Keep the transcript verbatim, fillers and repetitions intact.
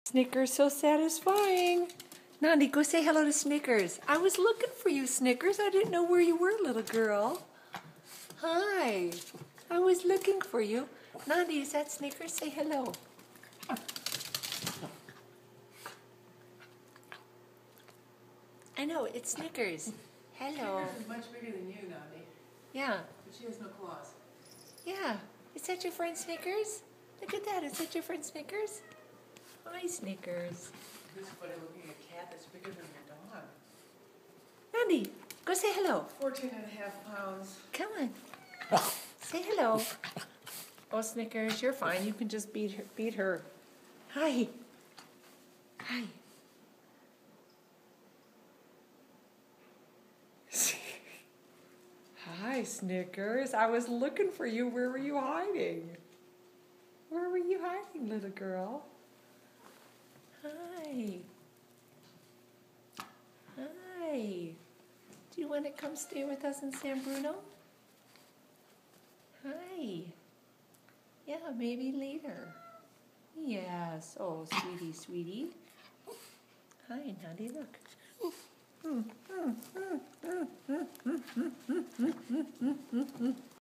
Snickers, so satisfying. Nandi, go say hello to Snickers. I was looking for you, Snickers. I didn't know where you were, little girl. Hi. I was looking for you. Nandi, is that Snickers? Say hello. I know, it's Snickers. Hello. Snickers is much bigger than you, Nandi. Yeah. But she has no claws. Yeah. Is that your friend Snickers? Look at that. Is that your friend Snickers? Hi, Snickers. This funny looking at a cat that's bigger than your dog. Nandi, go say hello. Fourteen and a half pounds. Come on. Say hello. Oh, Snickers, you're fine. You can just beat her. Beat her. Hi. Hi. Hi, Snickers. I was looking for you. Where were you hiding? Where were you hiding, little girl? Hi. Hi. Do you want to come stay with us in San Bruno? Hi. Yeah, maybe later. Yes. Oh, sweetie, sweetie. Hi, Nandi, look. Mm, mm, mm, mm, mm, mm, mm, mm, mm, mm.